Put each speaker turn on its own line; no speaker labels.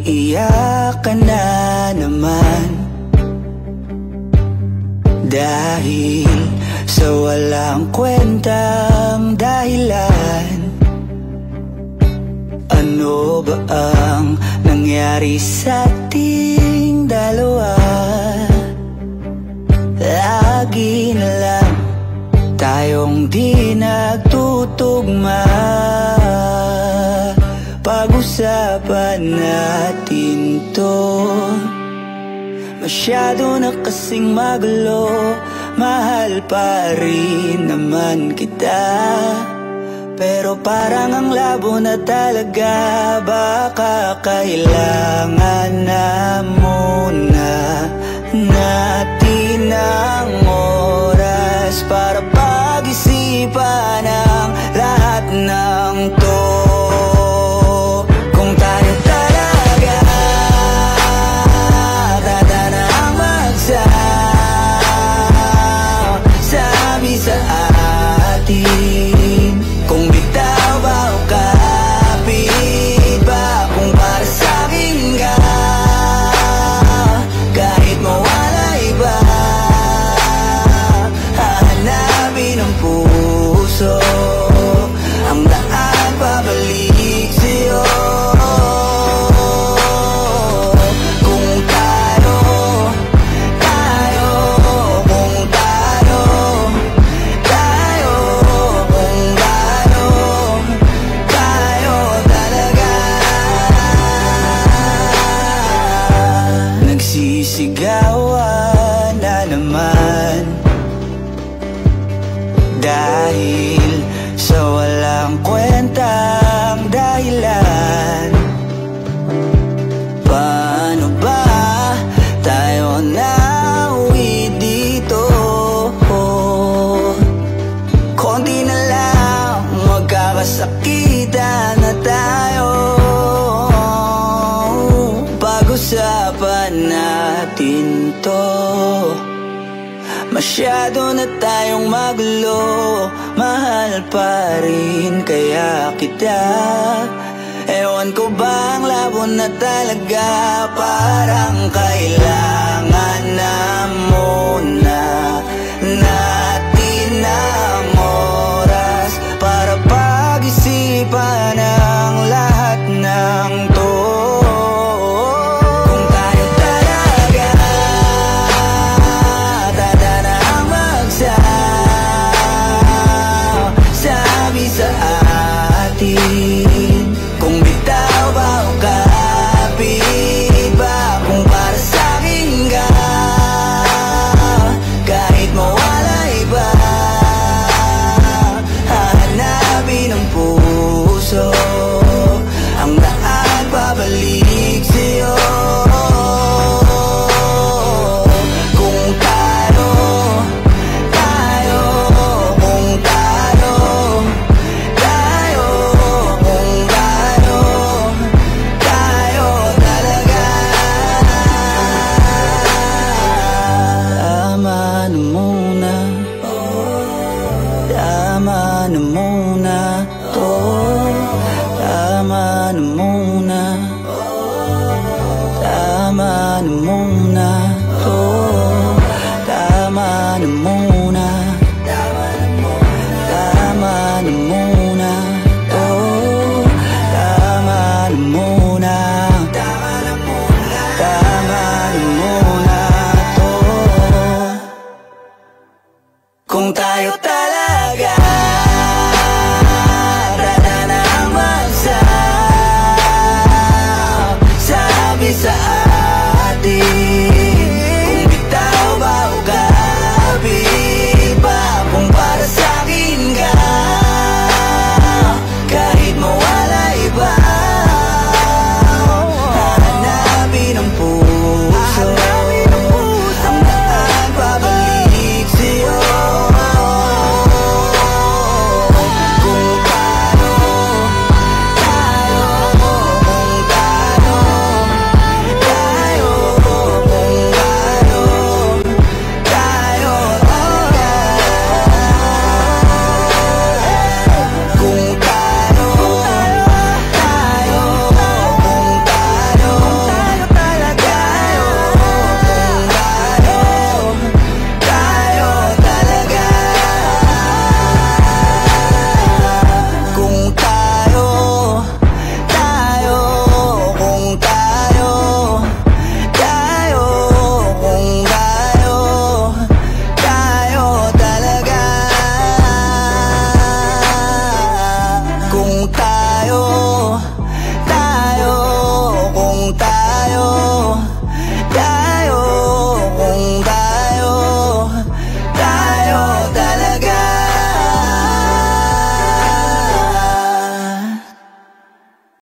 Iiyak ka na naman dahil sa walang kwentang dahilan. Ano ba ang nangyari sa ating dalawa? Lagi na lang tayong di nagtutugma. Pag-usapan natin to. Masyado na kasing magulo, mahal pa rin naman kita. Pero parang ang labo na talaga, baka kailangan na muna natin ang oras para pag-isipan ang lahat ng to. Kung tayo talaga tatanang magsabi sa atin, kung bitaw ba o kapit ba, kung para sa'kin ka, kahit mawala iba, hahanapin ang puso ang daan pabalik sa'yo. Kung tayo, kung tayo, nagsisigawan na naman dahil sa walang kwentang dahilan. Paano ba tayo nauwi dito? Konti na lang magkakasakitan na tayo. Pag-usapan natin to. Masyado na tayong magulo, mahal pa rin kaya kita. Ewan ko ba ang labo na talaga, parang kailangan na muna natin ang oras para pag-isipan ang lahat ng to. Sa atin, kung bitaw ba o kapit ba, kung para sa'kin ka, kahit mawala iba, hahanapin ang puso ang daan pabalik sa'yo. Tama na muna to. Tama na muna. Tama na muna to. Tama na muna. Tama na muna to. Tama na muna. Tama na muna to. Kung tayo talaga